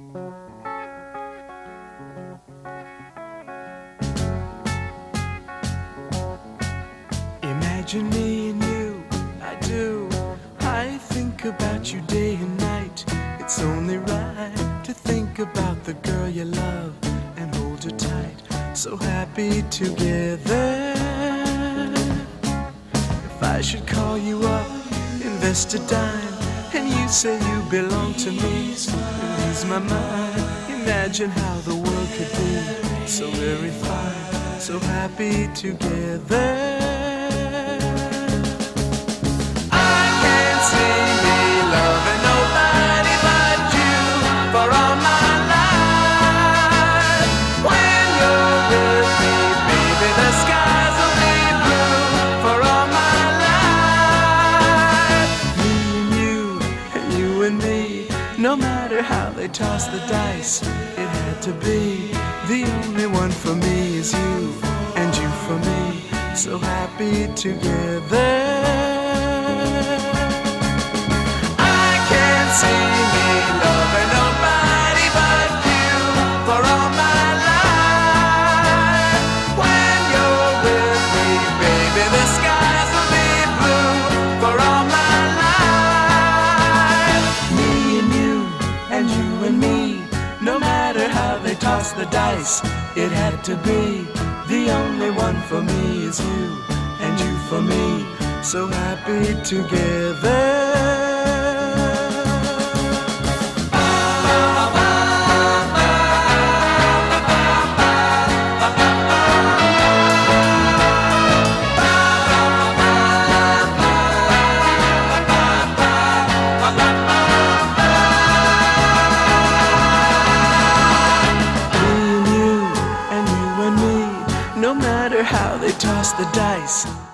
Imagine me and you, I do. I think about you day and night. It's only right to think about the girl you love and hold her tight. So happy together. If I should call you up, invest a dime, and you say you belong to me, lose my mind. Imagine how the world could be so very fine, so happy together. No matter how they toss the dice, it had to be. The only one for me is you, and you for me, so happy together. I can't see me loving nobody but you for all my life. When you're with me, baby, the skies will be blue for all my life. Me and you, and you and me, no matter how they toss the dice, it had to be. The only one for me is you, and you for me, so happy together. No matter how they toss the dice,